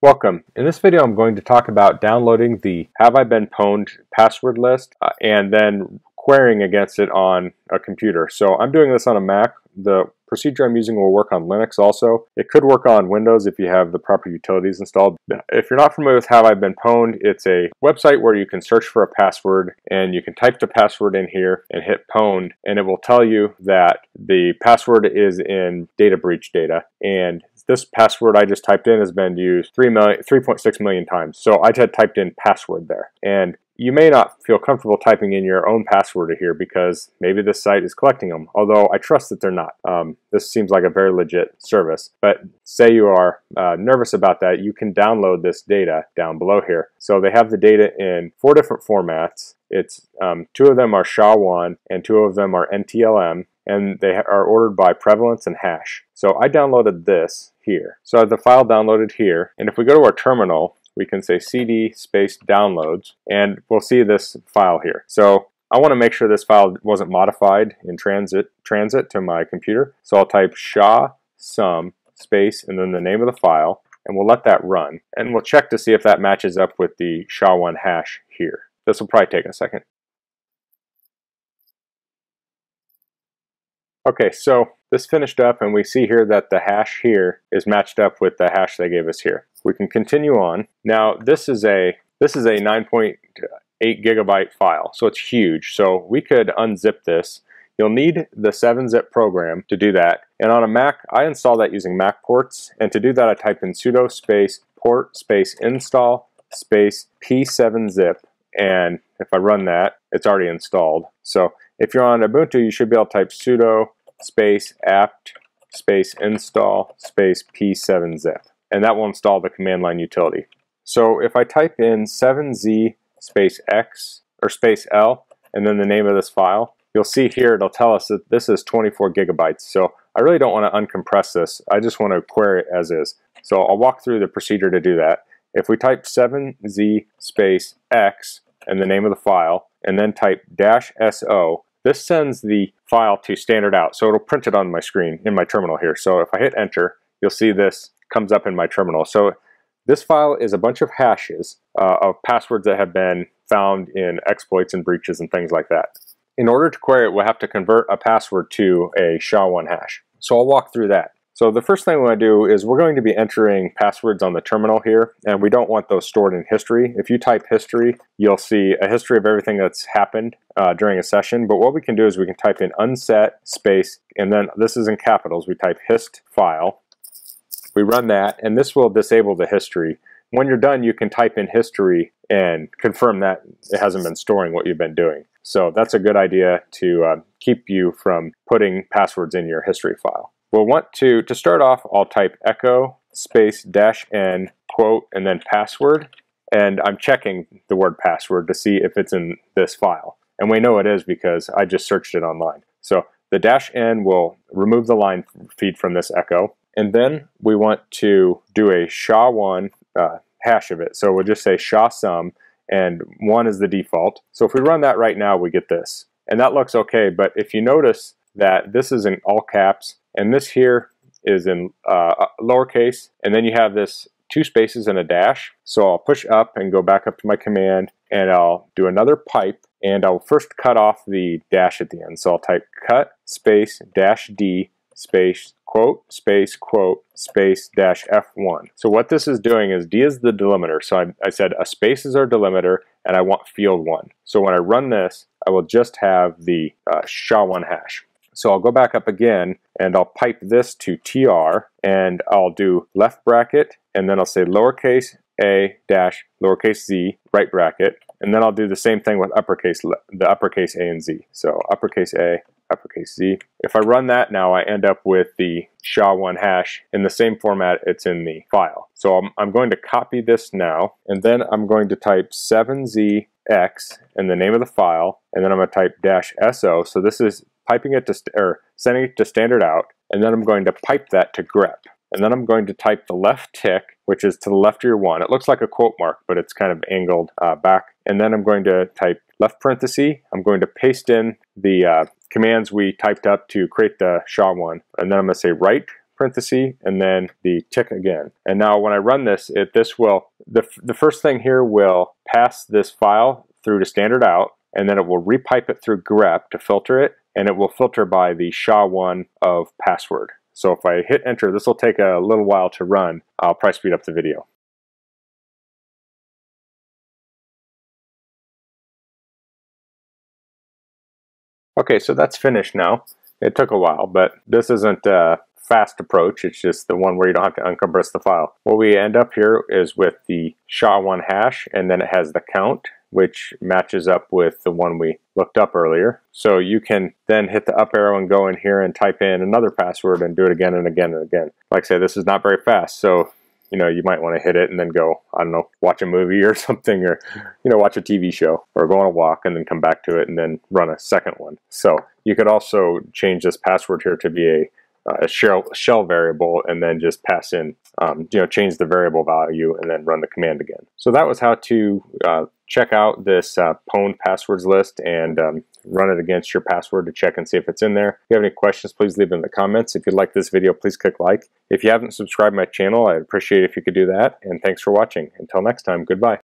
Welcome. In this video I'm going to talk about downloading the Haveibeenpwned password list and then querying against it on a computer. So I'm doing this on a Mac. The procedure I'm using will work on Linux also. It could work on Windows if you have the proper utilities installed. If you're not familiar with Haveibeenpwned, it's a website where you can search for a password and you can type the password in here and hit pwned, and it will tell you that the password is in data breach data. And this password I just typed in has been used 3.6 million times. So I just typed in password there. And you may not feel comfortable typing in your own password here because maybe this site is collecting them, although I trust that they're not. This seems like a very legit service. But say you are nervous about that, you can download this data down below here. So they have the data in 4 different formats. It's 2 of them are SHA-1 and 2 of them are NTLM, and they are ordered by prevalence and hash. So I downloaded this here. So I have the file downloaded here, and if we go to our terminal, we can say cd space downloads, and we'll see this file here. So I want to make sure this file wasn't modified in transit to my computer. So I'll type SHA-SUM space and then the name of the file, and we'll let that run. And we'll check to see if that matches up with the SHA-1 hash here. This will probably take a second. Okay, so this finished up and we see here that the hash here is matched up with the hash they gave us here. We can continue on. Now this is a 9.8 gigabyte file, so it's huge. So we could unzip this. You'll need the 7-zip program to do that. And on a Mac, I install that using Mac ports. And to do that, I type in sudo space port space install space p7zip. And if I run that, it's already installed. So if you're on Ubuntu, you should be able to type sudo space apt space install space p7zip, and that will install the command line utility. So if I type in 7z space x or space l and then the name of this file, you'll see here it'll tell us that this is 24 gigabytes. So I really don't want to uncompress this. I just want to query it as is. So I'll walk through the procedure to do that. If we type 7z space x and the name of the file, and then type -so, this sends the file to standard out. So it'll print it on my screen in my terminal here. So if I hit enter, you'll see this comes up in my terminal. So this file is a bunch of hashes of passwords that have been found in exploits and breaches and things like that. In order to query it, we'll have to convert a password to a SHA-1 hash. So I'll walk through that. So the first thing we want to do is we're going to be entering passwords on the terminal here, and we don't want those stored in history. If you type history, you'll see a history of everything that's happened during a session. But what we can do is we can type in unset space, and then this is in capitals. We type hist file. We run that, and this will disable the history. When you're done, you can type in history and confirm that it hasn't been storing what you've been doing. So that's a good idea to keep you from putting passwords in your history file. We'll want to start off, I'll type echo space -n quote and then password, and I'm checking the word password to see if it's in this file. And we know it is because I just searched it online. So the -n will remove the line feed from this echo, and then we want to do a SHA-1 hash of it. So we'll just say SHA-SUM, and 1 is the default. So if we run that right now, we get this. And that looks okay, but if you notice that this is in all caps, and this here is in lowercase, and then you have this 2 spaces and a dash. So I'll push up and go back up to my command, and I'll do another pipe, and I'll first cut off the dash at the end. So I'll type cut space -d space quote space -f1. So what this is doing is D is the delimiter. So I said a space is our delimiter, and I want field 1. So when I run this, I will just have the SHA-1 hash. So I'll go back up again, and I'll pipe this to TR, and I'll do left bracket, and then I'll say lowercase a dash lowercase z right bracket, and then I'll do the same thing with the uppercase A and Z. So uppercase A, uppercase Z. If I run that now, I end up with the SHA-1 hash in the same format it's in the file. So I'm going to copy this now, and then I'm going to type 7zx and the name of the file, and then I'm going to type -so. So this is piping it to, sending it to standard out, and then I'm going to pipe that to grep. And then I'm going to type the left tick, which is to the left of your 1. It looks like a quote mark, but it's kind of angled back. And then I'm going to type left parenthesis. I'm going to paste in the commands we typed up to create the SHA-1. And then I'm going to say right parenthesis, and then the tick again. And now when I run this, this will, the first thing here will pass this file through to standard out, and then it will repipe it through grep to filter it, and it will filter by the SHA-1 of password. So if I hit enter, this will take a little while to run. I'll probably speed up the video. Okay, so that's finished now. It took a while, but this isn't a fast approach. It's just the one where you don't have to uncompress the file. What we end up here is with the SHA-1 hash, and then it has the count, which matches up with the one we looked up earlier. So you can then hit the up arrow and go in here and type in another password and do it again and again and again. Like I say, this is not very fast, so you know, you might want to hit it and then go, I don't know, watch a movie or something, or, you know, watch a TV show, or go on a walk and then come back to it and then run a second one. So you could also change this password here to be a shell variable, and then just pass in, you know, change the variable value and then run the command again. So that was how to check out this pwned passwords list and run it against your password to check and see if it's in there. If you have any questions, please leave them in the comments. If you like this video, please click like. If you haven't subscribed to my channel, I'd appreciate it if you could do that. And thanks for watching. Until next time, goodbye.